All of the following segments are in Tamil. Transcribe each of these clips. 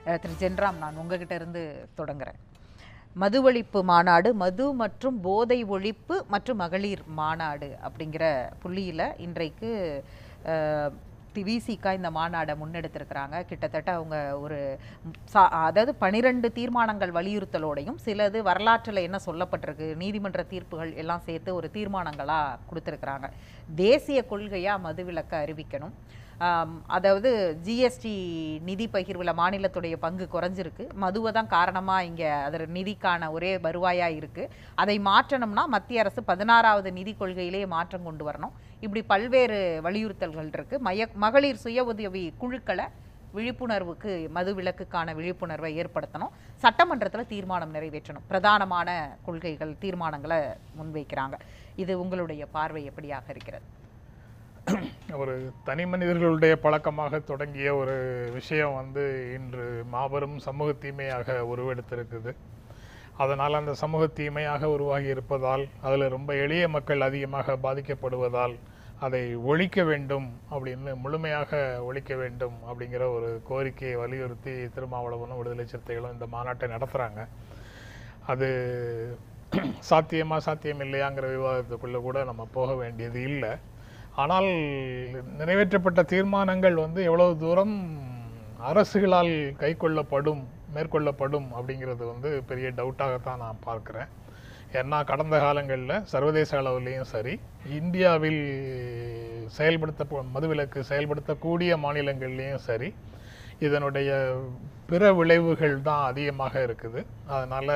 திரு ஜென்ராம், நான் உங்ககிட்ட இருந்து தொடங்குறேன். மது ஒழிப்பு மாநாடு, மது மற்றும் போதை ஒழிப்பு மற்றும் மகளிர் மாநாடு அப்படிங்கிற புள்ளியில் இன்றைக்கு விசிகா இந்த மாநாடை முன்னெடுத்திருக்கிறாங்க. கிட்டத்தட்ட அவங்க ஒரு அதாவது 12 தீர்மானங்கள் வலியுறுத்தலோடையும் சிலது வரலாற்றில் என்ன சொல்லப்பட்டிருக்கு, நீதிமன்ற தீர்ப்புகள் எல்லாம் சேர்த்து ஒரு தீர்மானங்களாக கொடுத்துருக்குறாங்க. தேசிய கொள்கையாக மதுவிலக்கை அறிவிக்கணும். அதாவது ஜிஎஸ்டி நிதி பகிர்வில் மாநிலத்துடைய பங்கு குறைஞ்சிருக்கு, மதுவை தான் காரணமாக இங்கே அதர் நிதிக்கான ஒரே வருவாயாக இருக்குது. அதை மாற்றணும்னா மத்திய அரசு 16வது நிதி கொள்கையிலேயே மாற்றம் கொண்டு வரணும். இப்படி பல்வேறு வலியுறுத்தல்கள் இருக்குது. மகளிர் சுய உதவி குழுக்களை விழிப்புணர்வுக்கு, மது விலக்குக்கான விழிப்புணர்வை ஏற்படுத்தணும். சட்டமன்றத்தில் தீர்மானம் நிறைவேற்றணும். பிரதானமான கொள்கைகள், தீர்மானங்களை முன்வைக்கிறாங்க. இது உங்களுடைய பார்வை எப்படியாக இருக்கிறது? ஒரு தனி மனிதர்களுடைய பழக்கமாக தொடங்கிய ஒரு விஷயம் இன்று மாபெரும் சமூக தீமையாக உருவெடுத்திருக்குது. அதனால் அந்த சமூக தீமையாக உருவாகி இருப்பதால், அதில் ரொம்ப எளிய மக்கள் அதிகமாக பாதிக்கப்படுவதால் அதை ஒழிக்க வேண்டும் அப்படின்னு, முழுமையாக ஒழிக்க வேண்டும் அப்படிங்கிற ஒரு கோரிக்கையை வலியுறுத்தி திருமாவளவனும் விடுதலை சிறுத்தைகளும் இந்த மாநாட்டை நடத்துகிறாங்க. அது சாத்தியமா சாத்தியம் இல்லையாங்கிற விவாதத்துக்குள்ளே கூட நம்ம போக வேண்டியது இல்லை. ஆனால் நிறைவேற்றப்பட்ட தீர்மானங்கள் எவ்வளவு தூரம் அரசுகளால் மேற்கொள்ளப்படும் அப்படிங்கிறது பெரிய டவுட்டாகத்தான் நான் பார்க்குறேன். ஏன்னா கடந்த காலங்களில் சர்வதேச அளவுலேயும் சரி, இந்தியாவில் மதுவிலக்கு செயல்படுத்தக்கூடிய மாநிலங்கள்லேயும் சரி, இதனுடைய பிற விளைவுகள் தான் அதிகமாக இருக்குது. அதனால்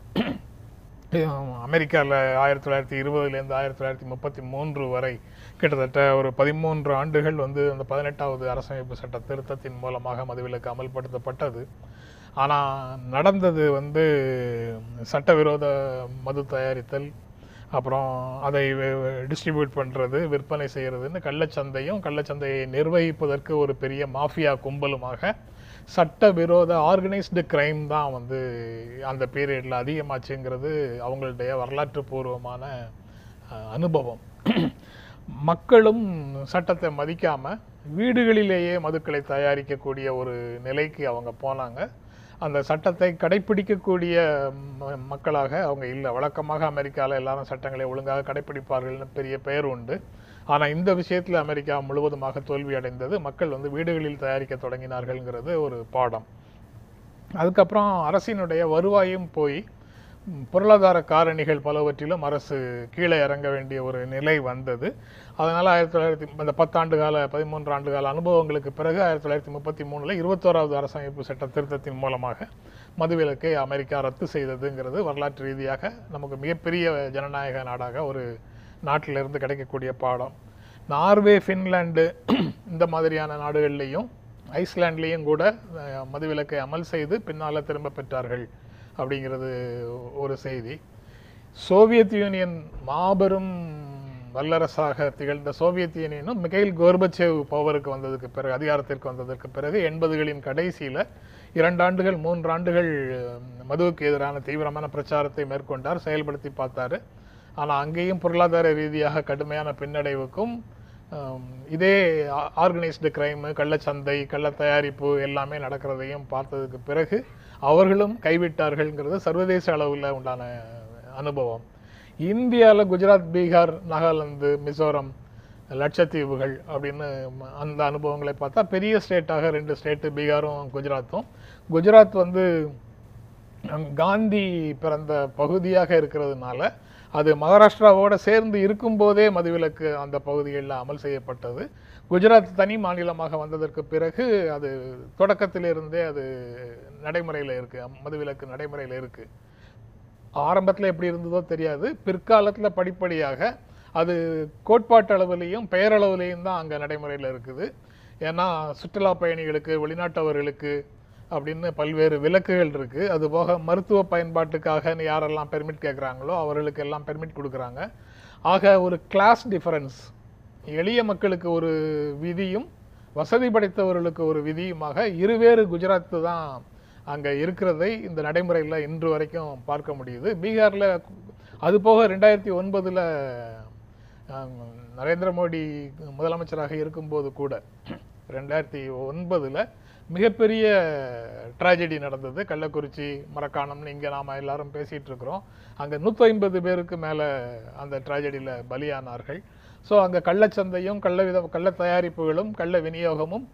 அமெரிக்காவில் 1920லேருந்து 1933 வரை கிட்டத்தட்ட ஒரு 13 ஆண்டுகள் அந்த 18வது அரசமைப்பு சட்ட திருத்தத்தின் மூலமாக மதுவிலக்கு அமல்படுத்தப்பட்டது. ஆனால் நடந்தது சட்டவிரோத மது தயாரித்தல், அப்புறம் அதை டிஸ்ட்ரிபியூட் பண்ணுறது, விற்பனை செய்கிறதுன்னு கள்ளச்சந்தையை நிர்வகிப்பதற்கு ஒரு பெரிய மாஃபியா கும்பலுமாக சட்டவிரோத ஆர்கனைஸ்டு கிரைம் தான் அந்த பீரியடில் அதிகமாச்சுங்கிறது அவங்களுடைய வரலாற்று பூர்வமான அனுபவம். மக்களும் சட்டத்தை மதிக்காமல் வீடுகளிலேயே மதுக்களை தயாரிக்கக்கூடிய ஒரு நிலைக்கு அவங்க போனாங்க. அந்த சட்டத்தை கடைப்பிடிக்கக்கூடிய மக்களாக அவங்க இல்லை. வழக்கமாக அமெரிக்காவில் எல்லாரும் சட்டங்களை ஒழுங்காக கடைப்பிடிப்பார்கள்னு பெரிய பெயர் உண்டு. ஆனால் இந்த விஷயத்தில் அமெரிக்கா முழுவதுமாக தோல்வி அடைந்தது. மக்கள் வீடுகளில் தயாரிக்க தொடங்கினார்கள்ங்கிறது ஒரு பாடம். அதுக்கப்புறம் அரசினுடைய வருவாயும் போய் பொருளாதார காரணிகள் பலவற்றிலும் அரசு கீழே இறங்க வேண்டிய ஒரு நிலை வந்தது. அதனால் 13 ஆண்டு கால அனுபவங்களுக்கு பிறகு 1933 21வது அரசமைப்பு சட்ட திருத்தத்தின் மூலமாக மதுவிலக்கை அமெரிக்கா ரத்து செய்ததுங்கிறது வரலாற்று ரீதியாக நமக்கு மிகப்பெரிய ஜனநாயக நாடாக ஒரு நாட்டிலிருந்து கிடைக்கக்கூடிய பாடம். நார்வே, ஃபின்லாண்டு இந்த மாதிரியான நாடுகள்லேயும் ஐஸ்லாண்ட்லேயும் கூட மதுவிலக்கை அமல் செய்து பின்னால் திரும்ப பெற்றார்கள் அப்படிங்கிறது ஒரு செய்தி. சோவியத் யூனியன் மாபெரும் வல்லரசாக திகழ்ந்த சோவியத் யூனியனும் மிகைல் கோர்பச்சேவ் பவருக்கு வந்ததுக்கு பிறகு, அதிகாரத்திற்கு வந்ததற்கு பிறகு 80களின் கடைசியில் 2 ஆண்டுகள் 3 ஆண்டுகள் மதுவுக்கு எதிரான தீவிரமான பிரச்சாரத்தை மேற்கொண்டார், செயல்படுத்தி பார்த்தாரு. ஆனால் அங்கேயும் பொருளாதார ரீதியாக கடுமையான பின்னடைவுக்கும் இதே ஆர்கனைஸ்டு கிரைமு, கள்ளச்சந்தை, கள்ள தயாரிப்பு எல்லாமே நடக்கிறதையும் பார்த்ததுக்கு பிறகு அவர்களும் கைவிட்டார்கள்ங்கிறது சர்வதேச அளவில் உண்டான அனுபவம். இந்தியாவில் குஜராத், பீகார், நாகாலாந்து, மிசோரம், லட்சத்தீவுகள் அப்படின்னு அந்த அனுபவங்களை பார்த்தா பெரிய ஸ்டேட்டாக 2 ஸ்டேட்டு, பீகாரும் குஜராத்தும். குஜராத் காந்தி பிறந்த பகுதியாக இருக்கிறதுனால அது மகாராஷ்டிராவோடு சேர்ந்து இருக்கும்போதே மதுவிலக்கு அந்த பகுதிகளில் அமல் செய்யப்பட்டது. குஜராத் தனி மாநிலமாக வந்ததற்கு பிறகு அது தொடக்கத்திலிருந்தே அது நடைமுறையில் இருக்குது, மதுவிலக்கு நடைமுறையில் இருக்குது. ஆரம்பத்தில் எப்படி இருந்ததோ தெரியாது, பிற்காலத்தில் படிப்படியாக அது கோட்பாட்டு அளவுலேயும் பெயரளவுலேயும் தான் அங்கே நடைமுறையில் இருக்குது. ஏன்னா சுற்றுலா பயணிகளுக்கு, வெளிநாட்டவர்களுக்கு அப்படின்னு பல்வேறு விலக்குகள் இருக்குது. அதுபோக மருத்துவ பயன்பாட்டுக்காக யாரெல்லாம் பெர்மிட் கேட்குறாங்களோ அவர்களுக்கு எல்லாம் பெர்மிட் கொடுக்குறாங்க. ஆக ஒரு கிளாஸ் டிஃபரன்ஸ், எளிய மக்களுக்கு ஒரு விதியும் வசதி படைத்தவர்களுக்கு ஒரு விதியுமாக இருவேறு குஜராத்து தான் அங்கே இருக்கிறதை இந்த நடைமுறையில் இன்று வரைக்கும் பார்க்க முடியுது. பீகாரில் அதுபோக 2009 நரேந்திர மோடி முதலமைச்சராக இருக்கும்போது கூட 2009 மிகப்பெரிய ட்ராஜடி நடந்தது. கள்ளக்குறிச்சி, மரக்காணம்னு இங்கே நாம் எல்லாரும் பேசிகிட்டு இருக்கிறோம். அங்கே 150 பேருக்கு மேலே அந்த ட்ராஜடியில் பலியானார்கள். ஸோ அங்கே கள்ளச்சந்தையும் கள்ள தயாரிப்புகளும் கள்ள விநியோகமும்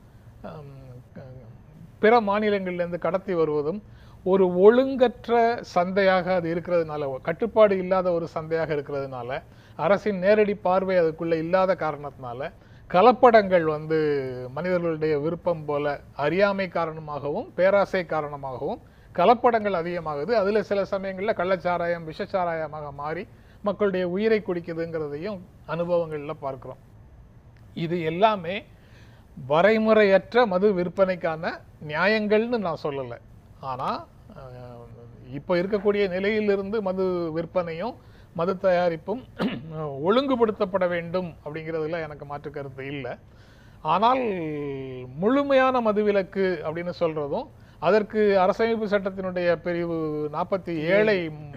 பிற மாநிலங்களிலிருந்து கடத்தி வருவதும் ஒரு ஒழுங்கற்ற சந்தையாக அது இருக்கிறதுனால, கட்டுப்பாடு இல்லாத ஒரு சந்தையாக இருக்கிறதுனால, அரசின் நேரடி பார்வை அதுக்குள்ளே இல்லாத காரணத்தினால கலப்படங்கள் மனிதர்களுடைய விருப்பம் போல அறியாமை காரணமாகவும் பேராசை காரணமாகவும் கலப்படங்கள் அதிகமாகுது. அதில் சில சமயங்களில் கள்ளச்சாராயம் விஷச்சாராயமாக மாறி மக்களுடைய உயிரை குடிக்குதுங்கிறதையும் அனுபவங்களில் பார்க்குறோம். இது எல்லாமே வரைமுறையற்ற மது விற்பனைக்கான நியாயங்கள்னு நான் சொல்லலை. ஆனால் இப்போ இருக்கக்கூடிய நிலையிலிருந்து மது விற்பனையும் மது தயாரிப்பும் ஒழுங்குபடுத்தப்பட வேண்டும் அப்படிங்கிறதுல எனக்கு மாற்று கருத்து இல்லை. ஆனால் முழுமையான மதுவிலக்கு அப்படின்னு சொல்கிறதும் அதற்கு அரசமைப்பு சட்டத்தினுடைய பிரிவு 47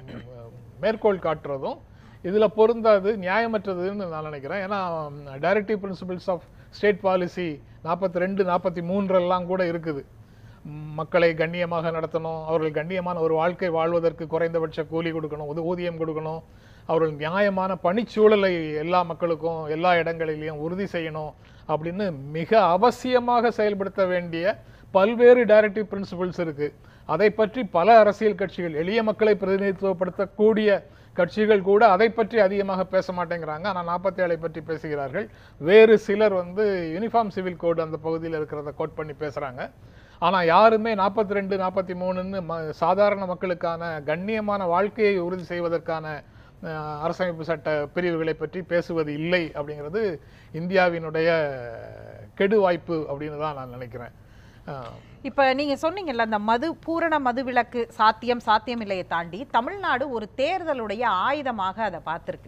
மேற்கோள் காட்டுறதும் இதில் பொருந்தாது, நியாயமற்றதுன்னு நான் நினைக்கிறேன். ஏன்னா directive principles of state policy 42, 43 கூட இருக்குது. மக்களை கண்ணியமாக நடத்தணும், அவர்கள் கண்ணியமான ஒரு வாழ்க்கை வாழ்வதற்கு குறைந்தபட்ச கூலி கொடுக்கணும், ஊதியம் கொடுக்கணும், அவர்கள் நியாயமான பணிச்சூழலை எல்லா மக்களுக்கும் எல்லா இடங்களிலையும் உறுதி செய்யணும் அப்படின்னு மிக அவசியமாக செயல்படுத்த வேண்டிய பல்வேறு டைரக்டிவ் பிரின்சிபிள்ஸ் இருக்கு. அதை பற்றி பல அரசியல் கட்சிகள், எளிய மக்களை பிரதிநிதித்துவப்படுத்தக்கூடிய கட்சிகள் கூட அதை பற்றி அதிகமாக பேச மாட்டேங்கிறாங்க. ஆனால் 47 பற்றி பேசுகிறார்கள். வேறு சிலர் யூனிஃபார்ம் சிவில் கோட் அந்த பகுதியில் இருக்கிறத கோட் பண்ணி பேசுகிறாங்க. ஆனால் யாருமே 42, 43ன்னு சாதாரண மக்களுக்கான கண்ணியமான வாழ்க்கையை உறுதி செய்வதற்கான அரசமைப்பு சட்ட பிரிவுகளை பற்றி பேசுவது இல்லை அப்படிங்கிறது இந்தியாவினுடைய கெடு வாய்ப்பு அப்படின்னு தான் நான் நினைக்கிறேன். இப்ப நீங்க சொன்னீங்கல்ல, அந்த பூரண மதுவிலக்கு சாத்தியம் இல்லையை தாண்டி தமிழ்நாடு ஒரு தேர்தலுடைய ஆயுதமாக அதை பார்த்திருக்கு.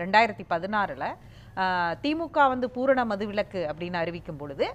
2016ல் திமுக பூரண மதுவிலக்கு அப்படின்னு அறிவிக்கும் பொழுது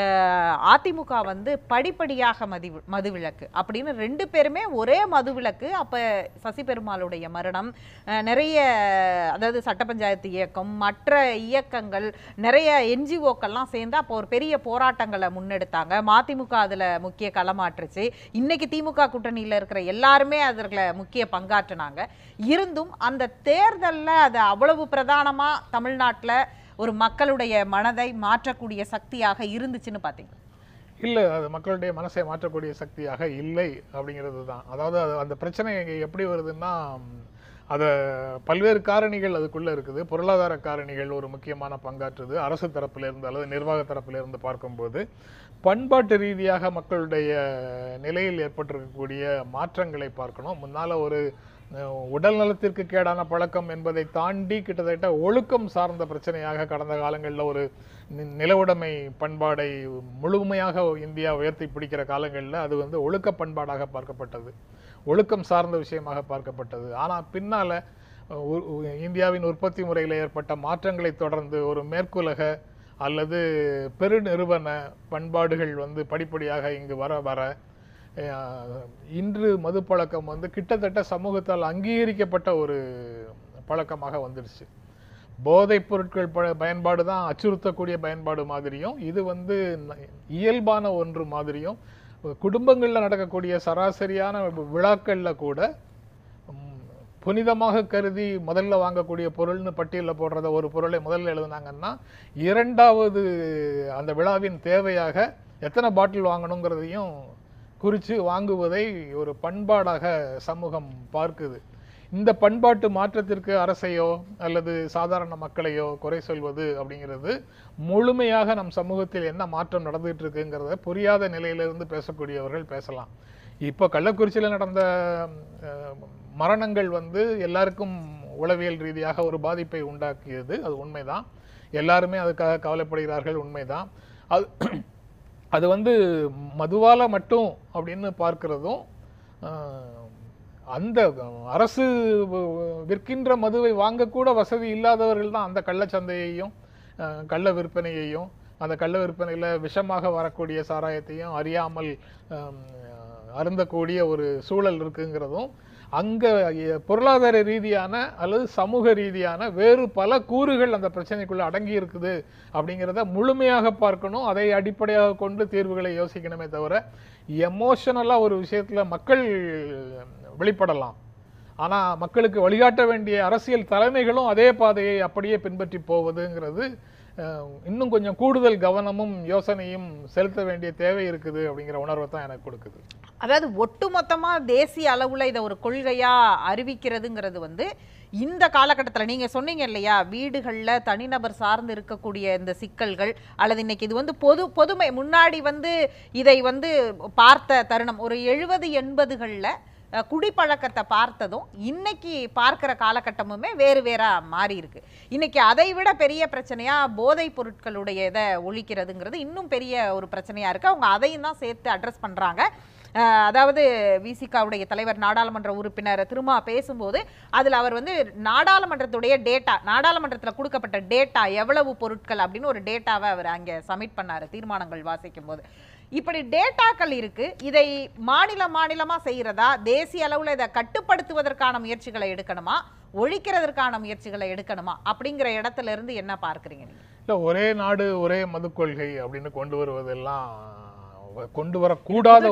அதிமுக படிப்படியாக மதுவிலக்கு அப்படின்னு 2 பேருமே ஒரே மதுவிலக்கு. அப்ப சசி பெருமாளுடைய மரணம், நிறைய அதாவது சட்ட பஞ்சாயத்து இயக்கம், மற்ற இயக்கங்கள், நிறைய என்ஜிஓக்கள்லாம் சேர்ந்து அப்போ ஒரு பெரிய போராட்டங்களை முன்னெடுத்தாங்க. மதிமுக அதுல முக்கிய களமாற்றுச்சு. இன்னைக்கு திமுக கூட்டணியில இருக்கிற எல்லாருமே அதுல முக்கிய பங்காற்றினாங்க. இருந்தும் அந்த தேர்தலில் அது அவ்வளவு பிரதானமா தமிழ்நாட்டில் ஒரு மக்களுடைய மனதை மாற்றக்கூடிய சக்தியாக இருந்துச்சுன்னு பார்த்தீங்க? இல்லை, அது மக்களுடைய மனசை மாற்றக்கூடிய சக்தியாக இல்லை அப்படிங்கிறது தான். அதாவது அந்த பிரச்சனை எப்படி வருதுன்னா, அதை பல்வேறு காரணிகள் அதுக்குள்ளே இருக்குது. பொருளாதார காரணிகள் ஒரு முக்கியமான பங்காற்றுது. அரசு தரப்பிலிருந்து அல்லது நிர்வாக தரப்பிலிருந்து பார்க்கும்போது பண்பாட்டு ரீதியாக மக்களுடைய நிலையில் ஏற்பட்டிருக்கக்கூடிய மாற்றங்களை பார்க்கணும். முன்னால் ஒரு உடல் நலத்திற்கு கேடான பழக்கம் என்பதை தாண்டி கிட்டத்தட்ட ஒழுக்கம் சார்ந்த பிரச்சனையாக கடந்த காலங்களில் ஒரு நிலவுடைமை பண்பாடை முழுமையாக இந்தியா உயர்த்தி பிடிக்கிற காலங்களில் அது ஒழுக்க பண்பாடாக பார்க்கப்பட்டது, ஒழுக்கம் சார்ந்த விஷயமாக பார்க்கப்பட்டது. ஆனால் பின்னால் இந்தியாவின் உற்பத்தி முறையில் ஏற்பட்ட மாற்றங்களை தொடர்ந்து ஒரு மேற்குலக அல்லது பெருநிறுவன பண்பாடுகள் படிப்படியாக இங்கு வர வர இன்று மது பழக்கம் கிட்டத்தட்ட சமூகத்தால் அங்கீகரிக்கப்பட்ட ஒரு பழக்கமாக வந்துடுச்சு. போதைப் பொருட்கள் பயன்பாடு தான் அச்சுறுத்தக்கூடிய பயன்பாடு மாதிரியும், இது இயல்பான ஒன்று மாதிரியும், குடும்பங்களில் நடக்கக்கூடிய சராசரியான விழாக்களில் கூட புனிதமாக கருதி முதல்ல வாங்கக்கூடிய பொருள்னு பட்டியலில் போடுறத ஒரு பொருளை முதல்ல எழுதுனாங்கன்னா, இரண்டாவது அந்த விழாவின் தேவையாக எத்தனை பாட்டில் வாங்கணுங்கிறதையும் குறித்து வாங்குவதை ஒரு பண்பாடாக சமூகம் பார்க்குது. இந்த பண்பாட்டு மாற்றத்திற்கு அரசையோ அல்லது சாதாரண மக்களையோ குறை சொல்வது அப்படிங்கிறது முழுமையாக நம் சமூகத்தில் என்ன மாற்றம் நடந்துகிட்டு இருக்குங்கிறத புரியாத நிலையிலிருந்து பேசக்கூடியவர்கள் பேசலாம். இப்போ கள்ளக்குறிச்சியில் நடந்த மரணங்கள் எல்லாருக்கும் உளவியல் ரீதியாக ஒரு பாதிப்பை உண்டாக்கியது, அது உண்மைதான். எல்லாருமே அதுக்காக கவலைப்படுகிறார்கள், உண்மைதான். அது மதுவால மட்டும் அப்படின்னு பார்க்கிறதும், அந்த அரசு விற்கின்ற மதுவை வாங்கக்கூட வசதி இல்லாதவர்கள் தான் அந்த கள்ளச்சந்தையையும் கள்ள விற்பனையையும், அந்த கள்ள விற்பனையில் விஷமாக வரக்கூடிய சாராயத்தையும் அறியாமல் அருந்தக்கூடிய ஒரு சூழல் இருக்குங்கிறதும், அங்க பொருளாதார ரீதியான அல்லது சமூக ரீதியான வேறு பல கூறுகள் அந்த பிரச்சனைக்குள்ள அடங்கி இருக்குது அப்படிங்கிறத முழுமையாக பார்க்கணும். அதை அடிப்படையாக கொண்டு தீர்வுகளை யோசிக்கணுமே தவிர எமோஷனலா ஒரு விஷயத்துல மக்கள் வெளிப்படலாம், ஆனா மக்களுக்கு வழிகாட்ட வேண்டிய அரசியல் தலைமைகளும் அதே பாதையை அப்படியே பின்பற்றி போவதுங்கிறது இன்னும் கொஞ்சம் கூடுதல் கவனமும் யோசனையும் செலுத்த வேண்டிய தேவை இருக்குது அப்படிங்கிற உணர்வை தான் எனக்கு கொடுக்குது. அதாவது ஒட்டுமொத்தமா தேசிய அளவுல இதை ஒரு கொள்கையா அறிவிக்கிறதுங்கிறது வந்து இந்த காலகட்டத்தில் நீங்க சொன்னீங்க இல்லையா, வீடுகள்ல தனிநபர் சார்ந்து இருக்கக்கூடிய இந்த சிக்கல்கள் அல்லது இன்னைக்கு இது வந்து பொதுமை முன்னாடி வந்து இதை வந்து பார்த்த தருணம் ஒரு 70-80களில் குடிப்பழக்கத்தை பார்த்ததும் இன்னைக்கு பார்க்கிற காலகட்டமுமே வேறு வேறா மாறி இருக்கு. இன்னைக்கு அதை விட பெரிய பிரச்சனையா போதைப் பொருட்களுடைய இதை ஒழிக்கிறதுங்கிறது இன்னும் பெரிய ஒரு பிரச்சனையா இருக்கு. அவங்க அதையும் தான் சேர்த்து அட்ரஸ் பண்றாங்க. அதாவது விசிகாவுடைய தலைவர் நாடாளுமன்ற உறுப்பினர் திருமா பேசும்போது அதில் அவர் வந்து நாடாளுமன்றத்துடைய டேட்டா, நாடாளுமன்றத்தில் கொடுக்கப்பட்ட டேட்டா எவ்வளவு பொருட்கள் அப்படின்னு ஒரு டேட்டாவை அவர் அங்கே சப்மிட் பண்ணாரு தீர்மானங்கள் வாசிக்கும் போது. இப்படி டேட்டாக்கள் இருக்கு, இதை மாநிலமா செய்யறதா, தேசிய அளவுல இதை கட்டுப்படுத்துவதற்கான முயற்சிகளை எடுக்கணுமா, ஒழிக்கிறதற்கான முயற்சிகளை எடுக்கணுமா அப்படிங்கிற இடத்துல இருந்து என்ன பார்க்குறீங்க நீங்க? இல்லை, ஒரே நாடு ஒரே மது கொள்கை அப்படின்னு கொண்டு வருவதெல்லாம் கொண்டு வரக்கூடாத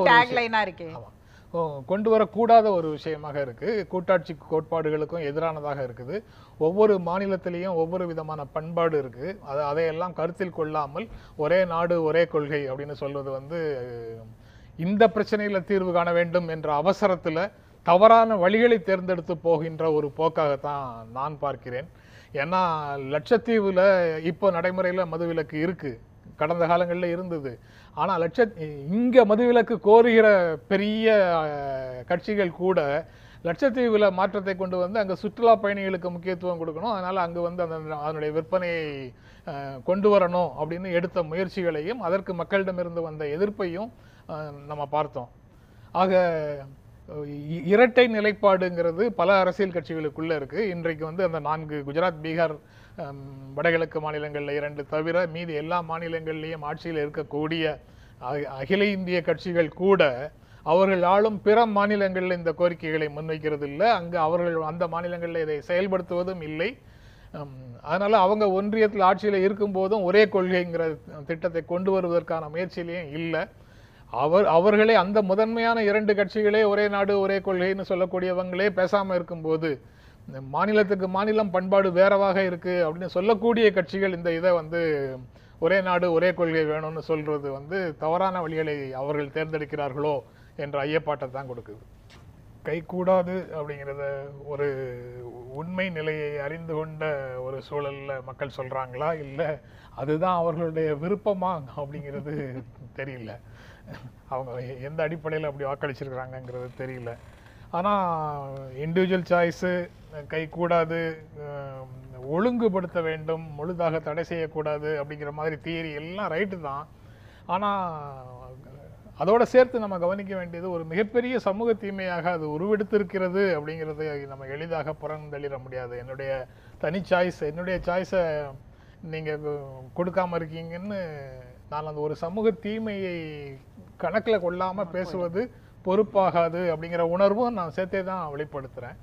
கொண்டு வரக்கூடாத ஒரு விஷயமாக இருக்கு. கூட்டாட்சி கோட்பாடுகளுக்கும் எதிரானதாக இருக்குது. ஒவ்வொரு மாநிலத்திலையும் ஒவ்வொரு விதமான பண்பாடு இருக்கு. அதையெல்லாம் கருத்தில் கொள்ளாமல் ஒரே நாடு ஒரே கொள்கை அப்படின்னு சொல்வது வந்து இந்த பிரச்சனையில தீர்வு காண வேண்டும் என்ற அவசரத்துல தவறான வழிகளை தேர்ந்தெடுத்து போகின்ற ஒரு போக்காகத்தான் நான் பார்க்கிறேன். ஏன்னா லட்சத்தீவுல இப்போ நடைமுறையில மதுவிலக்கு இருக்கு, கடந்த காலங்களில் இருந்தது. ஆனால் இங்க மதுவிலக்கு கோருகிற பெரிய கட்சிகள் கூட லட்சத்தீவுல மாற்றத்தை கொண்டு வந்து அங்க சுற்றுலா பயணிகளுக்கு முக்கியத்துவம் கொடுக்கணும், அதனால அங்கு வந்து அதனுடைய விற்பனையை கொண்டு வரணும் அப்படின்னு எடுத்த முயற்சிகளையும் அதற்கு மக்களிடமிருந்து வந்த எதிர்ப்பையும் நம்ம பார்த்தோம். ஆக இரட்டை நிலைப்பாடுங்கிறது பல அரசியல் கட்சிகளுக்குள்ள இருக்கு. இன்றைக்கு வந்து அந்த 4 குஜராத், பீகார், வடகிழக்கு மாநிலங்கள்ல 2 தவிர மீதி எல்லா மாநிலங்கள்லயும் ஆட்சியில் இருக்கக்கூடிய அகில இந்திய கட்சிகள் கூட அவர்கள் ஆளும் பிற மாநிலங்களில் இந்த கோரிக்கைகளை முன்வைக்கிறது இல்லை. அங்கு அவர்கள் அந்த மாநிலங்களில் இதை செயல்படுத்துவதும் இல்லை. அதனால அவங்க ஒன்றியத்தில் ஆட்சியில் இருக்கும் போதும் ஒரே கொள்கைங்கிற திட்டத்தை கொண்டு வருவதற்கான முயற்சியிலையும் இல்லை. அவர்களே அந்த முதன்மையான 2 கட்சிகளே ஒரே நாடு ஒரே கொள்கைன்னு சொல்லக்கூடியவங்களே பேசாம இருக்கும்போது மாநிலத்துக்கு மாநிலம் பண்பாடு வேறவாக இருக்கு அப்படின்னு சொல்லக்கூடிய கட்சிகள் இந்த இதை வந்து ஒரே நாடு ஒரே கொள்கை வேணும்னு சொல்றது வந்து தவறான வழிகளை அவர்கள் தேர்ந்தெடுக்கிறார்களோ என்ற ஐயப்பாட்டை தான் கொடுக்குது. கைகூடாது அப்படிங்கிறத ஒரு உண்மை நிலையை அறிந்து கொண்ட ஒரு சூழல்ல மக்கள் சொல்றாங்களா, இல்லை அதுதான் அவர்களுடைய விருப்பமா அப்படிங்கிறது தெரியல. அவங்க எந்த அடிப்படையில் அப்படி வாக்களிச்சிருக்கிறாங்கிறது தெரியல. ஆனால் இண்டிவிஜுவல் சாய்ஸு, கைகூடாது, ஒழுங்குபடுத்த வேண்டும், முழுதாக தடை செய்யக்கூடாது அப்படிங்கிற மாதிரி தியரி எல்லாம் ரைட்டு தான். ஆனால் அதோட சேர்த்து நம்ம கவனிக்க வேண்டியது ஒரு மிகப்பெரிய சமூக தீமையாக அது உருவெடுத்திருக்கிறது அப்படிங்கிறத நம்ம எளிதாக புறந்தள்ளிட முடியாது. என்னுடைய தனி சாய்ஸ், என்னுடைய சாய்ஸை நீங்கள் கொடுக்காம இருக்கீங்கன்னு நான் அந்த ஒரு சமூக தீமையை கணக்கில் கொள்ளாமல் பேசுவது பொறுப்பாகாது அப்படிங்கிற உணர்வும் நான் சேர்த்தே தான் வெளிப்படுத்துகிறேன்.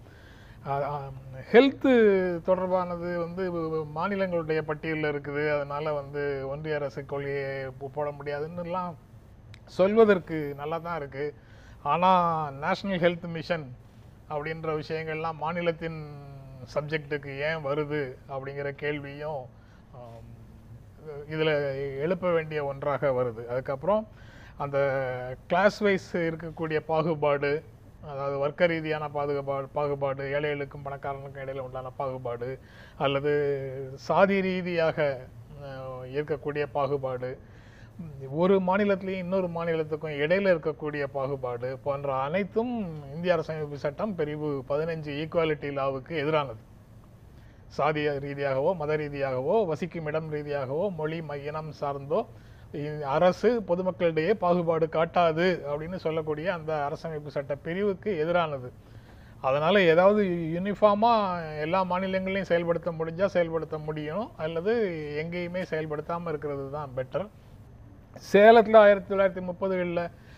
ஹெல்த்து தொடர்பானது வந்து மாநிலங்களுடைய பட்டியலில் இருக்குது, அதனால வந்து ஒன்றிய அரசு கொள்கையை போட முடியாதுன்னுலாம் சொல்வதற்கு நல்லா தான் இருக்கு. ஆனால் நேஷ்னல் ஹெல்த் மிஷன் அப்படின்ற விஷயங்கள்லாம் மாநிலத்தின் சப்ஜெக்டுக்கு ஏன் வருது அப்படிங்கிற கேள்வியும் இதில் எழுப்ப வேண்டிய ஒன்றாக வருது. அதுக்கப்புறம் அந்த கிளாஸ் வைஸ் இருக்கக்கூடிய பாகுபாடு, அதாவது வர்க்க ரீதியான பாகுபாடு, ஏழைகளுக்கும் பணக்காரனுக்கும் இடையில உண்டான பாகுபாடு, அல்லது சாதி ரீதியாக இருக்கக்கூடிய பாகுபாடு, ஒரு மாநிலத்திலையும் இன்னொரு மாநிலத்துக்கும் இடையில இருக்கக்கூடிய பாகுபாடு போன்ற அனைத்தும் இந்திய அரசமைப்பு சட்டம் பிரிவு 15 ஈக்குவாலிட்டி லாவுக்கு எதிரானது. சாதிய ரீதியாகவோ மத ரீதியாகவோ வசிக்கும் இடம் ரீதியாகவோ மொழி இனம் சார்ந்தோ அரசு பொதுமக்களிடையே பாகுபாடு காட்டாது அப்படின்னு சொல்லக்கூடிய அந்த அரசமைப்பு சட்ட பிரிவுக்கு எதிரானது. அதனால ஏதாவது யூனிஃபார்மா எல்லா மாநிலங்களையும் செயல்படுத்த முடிஞ்சா செயல்படுத்த முடியும், அல்லது எங்கேயுமே செயல்படுத்தாம இருக்கிறது தான் பெட்டர். சேலத்தில் 1930களில்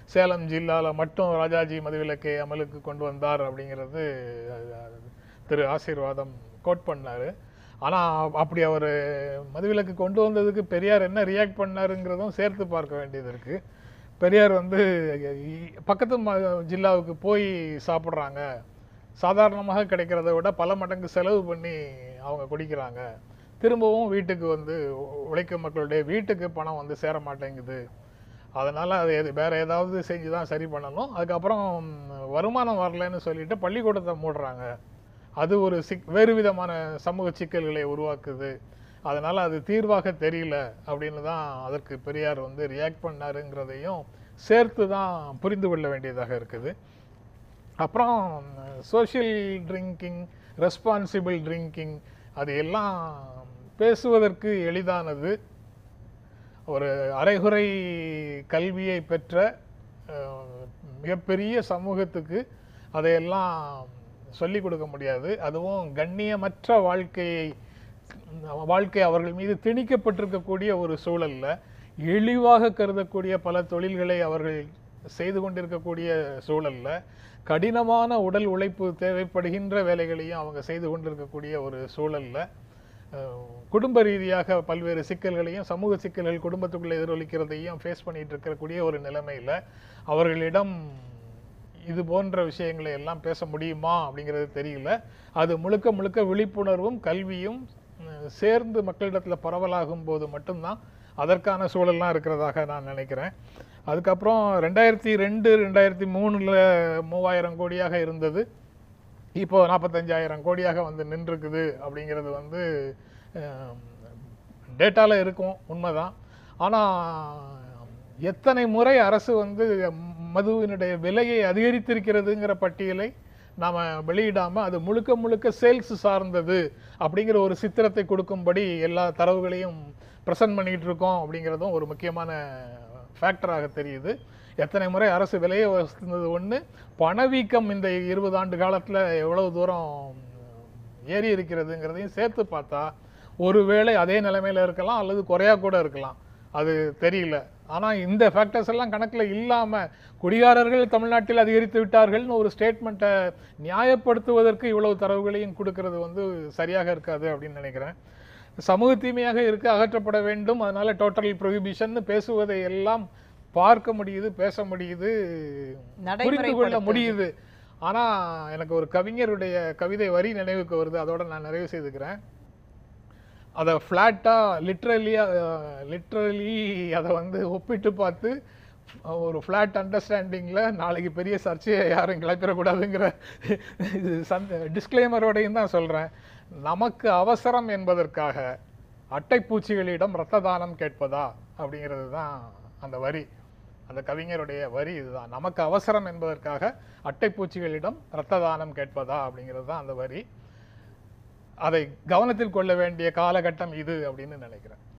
சேலம் ஜில்லாவில் மட்டும் ராஜாஜி மதுவிலக்கை அமலுக்கு கொண்டு வந்தார் அப்படிங்கிறது திரு ஆசீர்வாதம் கோட் பண்ணார். ஆனால் அப்படி அவர் மதுவிலக்கு கொண்டு வந்ததுக்கு பெரியார் என்ன ரியாக்ட் பண்ணாருங்கிறதும் சேர்த்து பார்க்க வேண்டியது இருக்குது. பெரியார் வந்து பக்கத்து ஜில்லாவுக்கு போய் சாப்பிட்றாங்க, சாதாரணமாக கிடைக்கிறத விட பல மடங்கு செலவு பண்ணி அவங்க குடிக்கிறாங்க, திரும்பவும் வீட்டுக்கு வந்து உழைக்கும் மக்களுடைய வீட்டுக்கு பணம் வந்து சேர மாட்டேங்குது, அதனால் அது வேறு ஏதாவது செஞ்சு தான் சரி பண்ணணும், அதுக்கப்புறம் வருமானம் வரலன்னு சொல்லிட்டு பள்ளிக்கூடத்தை மூடுறாங்க, அது ஒரு வேறு விதமான சமூக சிக்கல்களை உருவாக்குது, அதனால் அது தீர்வாக தெரியல அப்படின்னு தான் அதற்கு பெரியார் வந்து ரியாக்ட் பண்ணாருங்கிறதையும் சேர்த்து தான் புரிந்து கொள்ள வேண்டியதாக இருக்குது. அப்புறம் சோஷியல் ட்ரிங்கிங், ரெஸ்பான்சிபிள் ட்ரிங்கிங், அது எல்லாம் பேசுவதற்கு எளிதானது. ஒரு அரைகுறை கல்வியை பெற்ற மிகப்பெரிய சமூகத்துக்கு அதையெல்லாம் சொல்லிக் கொடுக்க முடியாது. அதுவும் கண்ணியமற்ற வாழ்க்கை அவர்கள் மீது திணிக்கப்பட்டிருக்கக்கூடிய ஒரு சூழல்ல, இழிவாக கருதக்கூடிய பல தொழில்களை அவர்கள் செய்து கொண்டிருக்கக்கூடிய சூழல்ல, கடினமான உடல் உழைப்பு தேவைப்படுகின்ற வேலைகளையும் அவங்க செய்து கொண்டிருக்கக்கூடிய ஒரு சூழல்ல, குடும்ப ரீதியாக பல்வேறு சிக்கல்களையும் சமூக சிக்கல்கள் குடும்பத்துக்குள்ளே எதிரொலிக்கிறதையும் ஃபேஸ் பண்ணிட்டு இருக்கக்கூடிய ஒரு நிலைமையில் அவர்களிடம் இது போன்ற விஷயங்களை எல்லாம் பேச முடியுமா அப்படிங்கிறது தெரியல. அது முழுக்க முழுக்க விழிப்புணர்வும் கல்வியும் சேர்ந்து மக்களிடத்தில் பரவலாகும் போது மட்டும்தான் அதற்கான சூழல்லாம் இருக்கிறதாக நான் நினைக்கிறேன். அதுக்கப்புறம் 2002-2003 3000 கோடியாக இருந்தது, இப்போ 45,000 கோடியாக வந்து நின்றுருக்குது அப்படிங்கிறது வந்து டேட்டாவில் இருக்கும், உண்மைதான். ஆனால் எத்தனை முறை அரசு வந்து மதுவினுடைய விலையை அதிகரித்திருக்கிறதுங்கிற பட்டியலை நாம் வெளியிடாமல் அது முழுக்க முழுக்க சேல்ஸ் சார்ந்தது அப்படிங்கிற ஒரு சித்திரத்தை கொடுக்கும்படி எல்லா தரவுகளையும் ப்ரெசென்ட் பண்ணிகிட்டு இருக்கோம் அப்படிங்கிறதும் ஒரு முக்கியமான ஃபேக்டராக தெரியுது. எத்தனை முறை அரசு விலையை வசந்தது ஒன்று, பணவீக்கம் இந்த 20 ஆண்டு காலத்தில் எவ்வளவு தூரம் ஏறி இருக்கிறதுங்கிறதையும் சேர்த்து பார்த்தா ஒருவேளை அதே நிலைமையில் இருக்கலாம் அல்லது குறையா கூட இருக்கலாம், அது தெரியல. ஆனால் இந்த ஃபேக்டர்ஸ் எல்லாம் கணக்கில் இல்லாமல் குடிகாரர்கள் தமிழ்நாட்டில் அதிகரித்து விட்டார்கள்னு ஒரு ஸ்டேட்மெண்ட்டை நியாயப்படுத்துவதற்கு இவ்வளவு தரவுகளையும் கொடுக்கறது வந்து சரியாக இருக்காது அப்படின்னு நினைக்கிறேன். சமூக தீமையாக இருக்க அகற்றப்பட வேண்டும், அதனால டோட்டல் ப்ரொஹிபிஷன் பேசுவதை எல்லாம் பார்க்க முடியுது, பேச முடியுது, புரிந்து கொள்ள முடியுது. ஆனால் எனக்கு ஒரு கவிஞருடைய கவிதை வரி நினைவுக்கு வருது, அதோட நான் நிறைவு செய்துக்கிறேன். அதை ஃப்ளாட்டாக லிட்ரலி அதை வந்து ஒப்பிட்டு பார்த்து ஒரு ஃப்ளாட் அண்டர்ஸ்டாண்டிங்கில் நாளைக்கு பெரிய சர்ச்சையை யாரும் கிளப்பிடக்கூடாதுங்கிற டிஸ்க்ளைமரோடையும் தான் சொல்கிறேன். நமக்கு அவசரம் என்பதற்காக அட்டைப்பூச்சிகளிடம் இரத்த தானம் கேட்பதா அப்படிங்கிறது தான் அந்த வரி, அந்த கவிஞருடைய வரி இதுதான். நமக்கு அவசரம் என்பதற்காக அட்டைப்பூச்சிகளிடம் இரத்த தானம் கேட்பதா அப்படிங்கிறது தான் அந்த வரி. அதை கவனத்தில் கொள்ள வேண்டிய காலகட்டம் இது அப்படின்னு நினைக்கிறேன்.